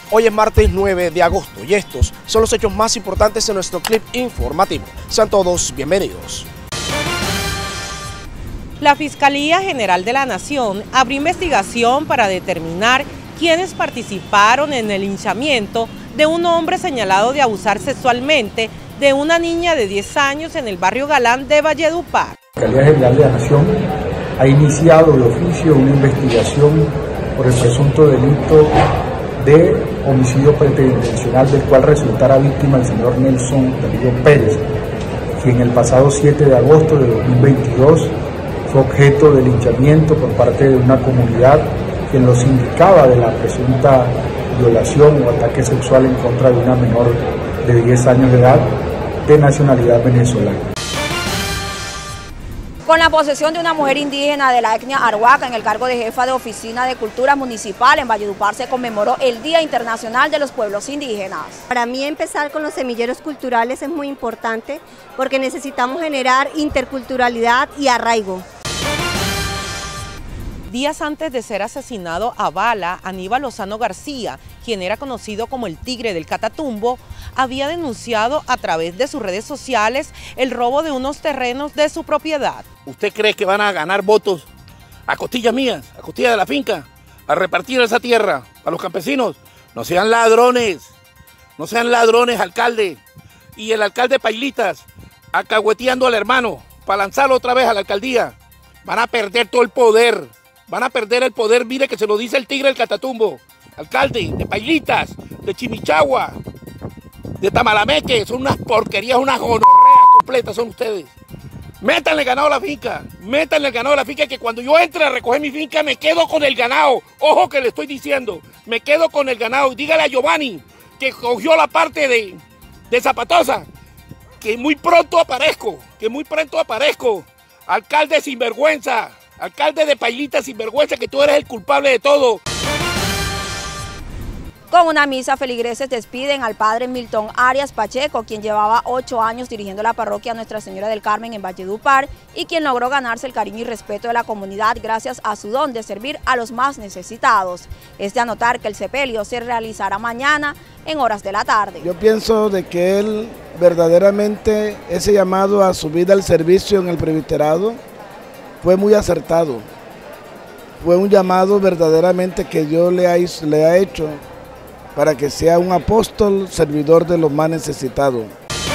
Hoy es martes 9 de agosto y estos son los hechos más importantes en nuestro clip informativo. Sean todos bienvenidos. La Fiscalía General de la Nación abrió investigación para determinar quiénes participaron en el linchamiento de un hombre señalado de abusar sexualmente de una niña de 10 años en el barrio Galán de Valledupar. La Fiscalía General de la Nación ha iniciado de oficio una investigación por el presunto delito de homicidio preterintencional del cual resultara víctima el señor Nelson Darío Pérez, quien el pasado 7 de agosto de 2022 fue objeto de linchamiento por parte de una comunidad quien los indicaba de la presunta violación o ataque sexual en contra de una menor de 10 años de edad de nacionalidad venezolana. Con la posesión de una mujer indígena de la etnia Arhuaca en el cargo de jefa de Oficina de Cultura Municipal en Valledupar se conmemoró el Día Internacional de los Pueblos Indígenas. Para mí empezar con los semilleros culturales es muy importante porque necesitamos generar interculturalidad y arraigo. Días antes de ser asesinado a bala, Aníbal Lozano García, quien era conocido como el Tigre del Catatumbo, había denunciado a través de sus redes sociales el robo de unos terrenos de su propiedad. ¿Usted cree que van a ganar votos a costillas mías, a costillas de la finca, a repartir esa tierra a los campesinos? No sean ladrones, alcalde. Y el alcalde Pailitas, acahueteando al hermano para lanzarlo otra vez a la alcaldía. Van a perder todo el poder. Van a perder el poder, mire que se lo dice el Tigre del Catatumbo. Alcalde de Pailitas, de Chimichagua, de Tamalameque, son unas porquerías, unas gonorreas completas son ustedes. Métanle ganado a la finca, que cuando yo entre a recoger mi finca me quedo con el ganado. Ojo que le estoy diciendo, me quedo con el ganado. Y dígale a Giovanni que cogió la parte de Zapatosa, que muy pronto aparezco. Alcalde sinvergüenza. Alcalde de Pailitas sinvergüenza, que tú eres el culpable de todo. Con una misa, feligreses despiden al padre Milton Arias Pacheco, quien llevaba 8 años dirigiendo la parroquia Nuestra Señora del Carmen en Valledupar y quien logró ganarse el cariño y respeto de la comunidad gracias a su don de servir a los más necesitados. Es de anotar que el sepelio se realizará mañana en horas de la tarde. Yo pienso de que él verdaderamente, ese llamado a su vida al servicio en el presbiterado, fue muy acertado. Fue un llamado verdaderamente que Dios le ha hecho para que sea un apóstol servidor de los más necesitados.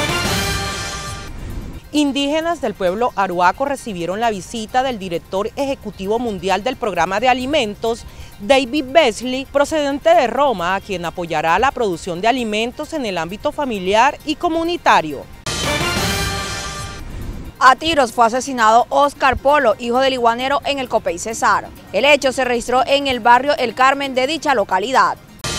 Indígenas del pueblo Arhuaco recibieron la visita del director ejecutivo mundial del programa de alimentos, David Beasley, procedente de Roma, a quien apoyará la producción de alimentos en el ámbito familiar y comunitario. A tiros fue asesinado Oscar Polo, hijo del iguanero en el Copey Cesar. El hecho se registró en el barrio El Carmen de dicha localidad.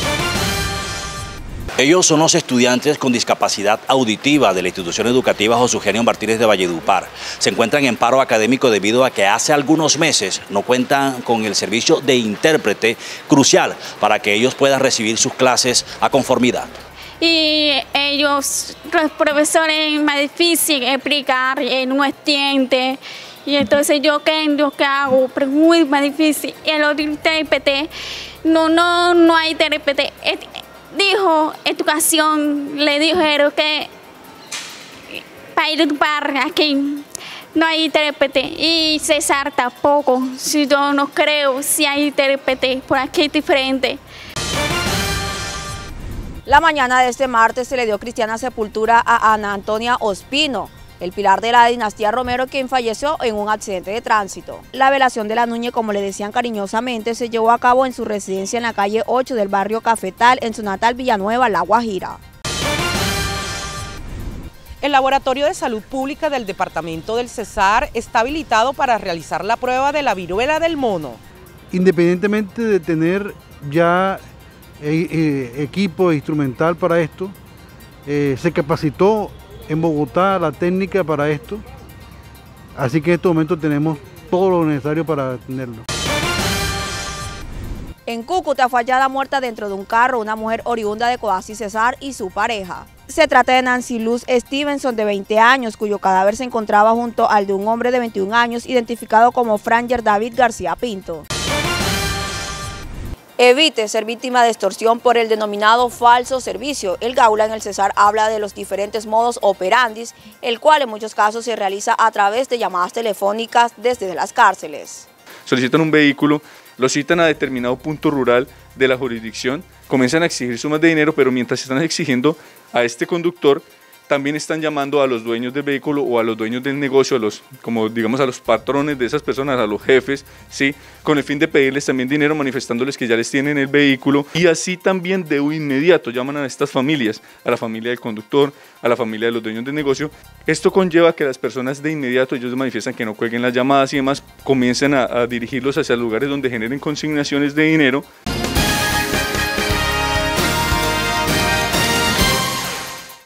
Ellos son los estudiantes con discapacidad auditiva de la institución educativa José Eugenio Martínez de Valledupar. Se encuentran en paro académico debido a que hace algunos meses no cuentan con el servicio de intérprete crucial para que ellos puedan recibir sus clases a conformidad. Y ellos, los profesores, es más difícil explicar, no entiende. Y entonces yo qué hago, pero es muy más difícil. Y el otro intérprete, no hay intérprete. Dijo educación, le dijeron que para ir para aquí no hay intérprete. Y César tampoco, si yo no creo si hay intérprete, por aquí es diferente. La mañana de este martes se le dio cristiana sepultura a Ana Antonia Ospino, el pilar de la dinastía Romero, quien falleció en un accidente de tránsito. La velación de la Nuñe, como le decían cariñosamente, se llevó a cabo en su residencia en la calle 8 del barrio Cafetal, en su natal Villanueva, La Guajira. El Laboratorio de Salud Pública del Departamento del Cesar está habilitado para realizar la prueba de la viruela del mono. Independientemente de tener ya equipo instrumental para esto, se capacitó en Bogotá la técnica para esto, así que en este momento tenemos todo lo necesario para tenerlo. En Cúcuta fue hallada muerta dentro de un carro una mujer oriunda de Codazzi Cesar y su pareja. Se trata de Nancy Luz Stevenson, de 20 años, cuyo cadáver se encontraba junto al de un hombre de 21 años, identificado como Franger David García Pinto. Evite ser víctima de extorsión por el denominado falso servicio. El Gaula en el Cesar habla de los diferentes modos operandis, el cual en muchos casos se realiza a través de llamadas telefónicas desde las cárceles. Solicitan un vehículo, lo citan a determinado punto rural de la jurisdicción, comienzan a exigir sumas de dinero, pero mientras están exigiendo a este conductor, también están llamando a los dueños del vehículo o a los dueños del negocio, a los patrones de esas personas, a los jefes, ¿sí? Con el fin de pedirles también dinero, manifestándoles que ya les tienen el vehículo, y así también de inmediato llaman a estas familias, a la familia del conductor, a la familia de los dueños del negocio. Esto conlleva que las personas de inmediato, ellos manifiestan que no cuelguen las llamadas y demás, comiencen a dirigirlos hacia lugares donde generen consignaciones de dinero.